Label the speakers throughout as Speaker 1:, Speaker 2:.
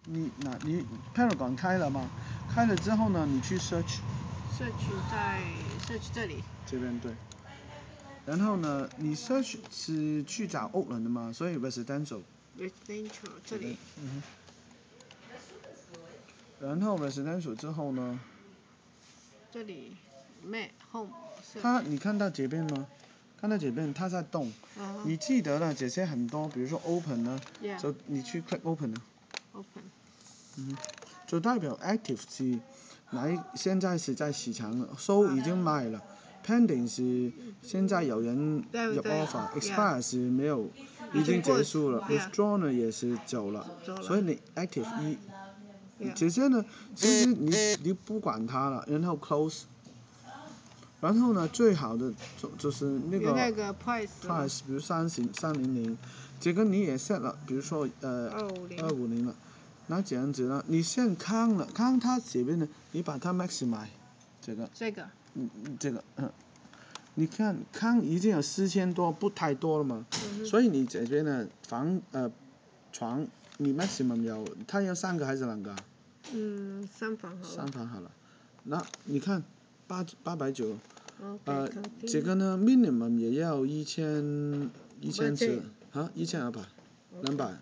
Speaker 1: 你 Paragon 开了吗？开了之后呢，你去 search
Speaker 2: 在 search 这里。
Speaker 1: 这边对。然后呢，你 search 是去找屋人的嘛，所以 residential
Speaker 2: 这里。
Speaker 1: 然后 residential 之后呢？
Speaker 2: 这里 Mac Home。
Speaker 1: 你看到这边吗？看到这边它在动。你记得了这些很多，比如说 open 呢，就你去 click open 呢。
Speaker 2: open。
Speaker 1: 就代表 active 是现在是在市场了 ，sold 已经卖了 ，pending 是现在有人入 offer，expire 是没有，已经结束了 ，withdraw 呢也是走了，所以你 active 这些呢，其实你不管它了，然后 close， 然后呢最好的就是那个 price， 比如300，这个你也 set 了，比如说250了。那这样子呢？你现康了，康它这边呢，你把它 maximize 这个，你看康已经有4000多，不太多了嘛，所以你这边呢床你 maximum 有，它要3个还是2个
Speaker 2: ？3房好了。
Speaker 1: 3房好了，那你看890，这个呢 minimum 也要1000次啊，1200。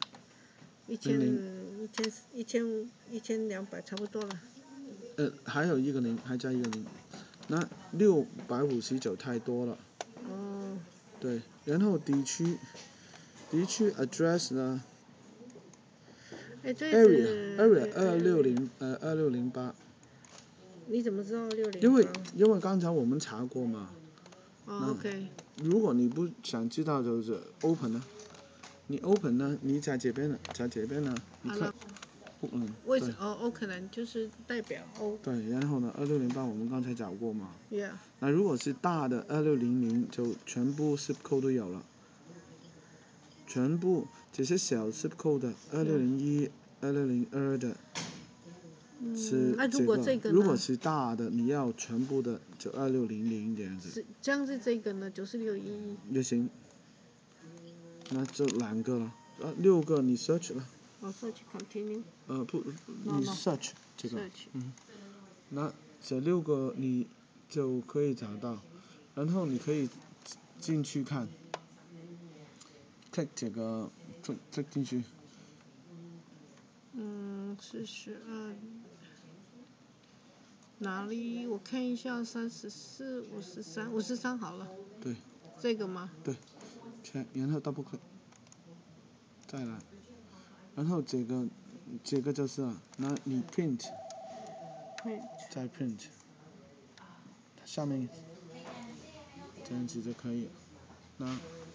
Speaker 2: 1200差不多了。
Speaker 1: 还有一个0，还加一个0，那659太多了。对，然后地区 address 呢？area 2608。
Speaker 2: 你怎么知道
Speaker 1: 608？因为刚才我们查过嘛。
Speaker 2: OK。
Speaker 1: 如果你不想知道，就是 open 呢？你 open 呢？你在这边呢？你看。
Speaker 2: 为什么可能就是代表
Speaker 1: 对，然后呢，2608我们刚才找过嘛。
Speaker 2: Yeah。
Speaker 1: 那如果是大的2600，就全部 zip code 都有了。全部这些小 zip code 的2601、2602的，是这个。如果是大的，你要全部的就2600这样子。
Speaker 2: 这样是这个呢，9611。
Speaker 1: 也行。那就2个了，6个你 search 了。
Speaker 2: search continue。
Speaker 1: 不，你 search 这个。那这6个你就可以找到，然后你可以进去看 ，click 这个 click 进去。
Speaker 2: 42。哪里？我看一下，34、53好了。
Speaker 1: 对。
Speaker 2: 这个吗？
Speaker 1: 对。然后 double click， 再来，然后这个就是了，那你 print， 再 print， 下面这样子就可以了。那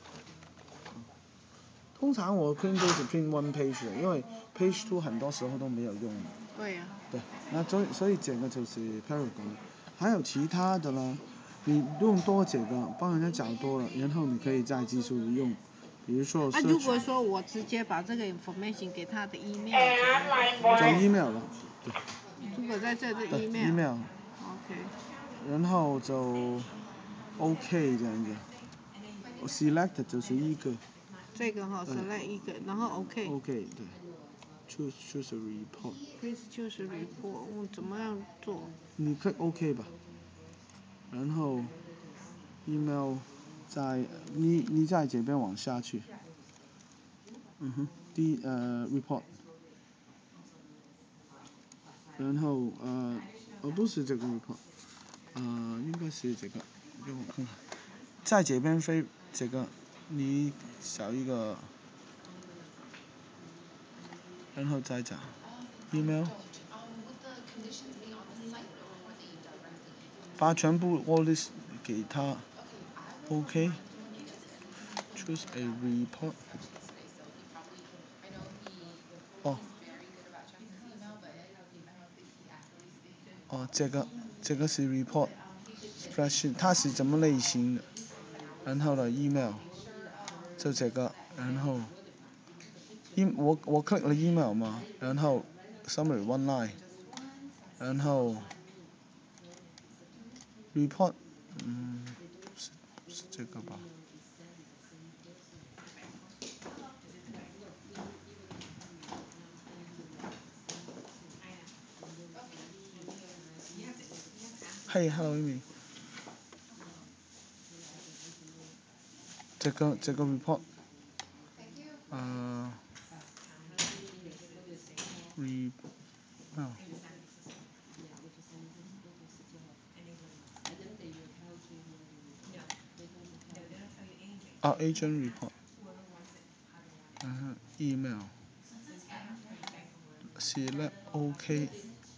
Speaker 1: 通常我 print 都是 print one page 的，因为 page 2很多时候都没有用。
Speaker 2: 对呀。
Speaker 1: 对，那所以这个就是 Paragon， 还有其他的呢，你用多这个帮人家找多了，然后你可以再继续用，比如说。
Speaker 2: 如果说我直接把这个 information 给他的 email，
Speaker 1: 就 email 了。对。
Speaker 2: 如果在这
Speaker 1: email。OK。然后就 OK 这样子。select 就是一个。
Speaker 2: 这个select 一个，然后 OK。
Speaker 1: OK 对。choose a report。
Speaker 2: Please choose a report。怎么样做？
Speaker 1: 你 click OK 吧。然后 email 你在这边往下去。report。然后不是这个 report， 应该是这个，给我看看，在这边飞这个，你找一个，然后再找 email， 把全部 all this 给他 ，OK， choose a report。这个是 report spreadsheet， 它是什么类型的？然后呢 email， 就这个，然后我 click 了 email 嘛，然后 summary one line， 然后 report， 是这个吧？ Hey hello Amy， 这个 report， agent report， email select OK，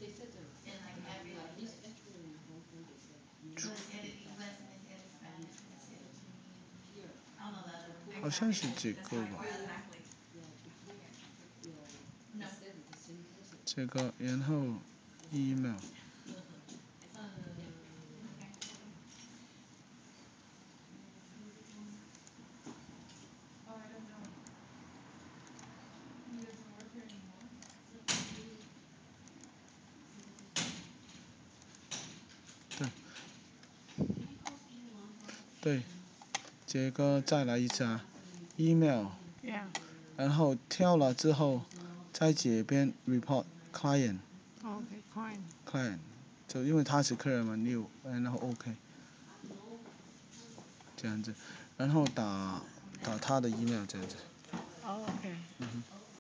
Speaker 1: 好像是这个吧，这个然后 email。对，这个再来一次啊 ，email， 然后跳了之后，在这边 report client， 就因为他是客人嘛 ，new， 然后 OK， 这样子，然后打他的 email 这样子。
Speaker 2: OK。